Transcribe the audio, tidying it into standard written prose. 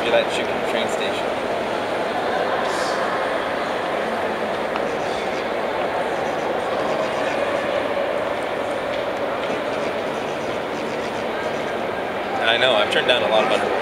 be that chicken train station. I know, I've turned down a lot of butter.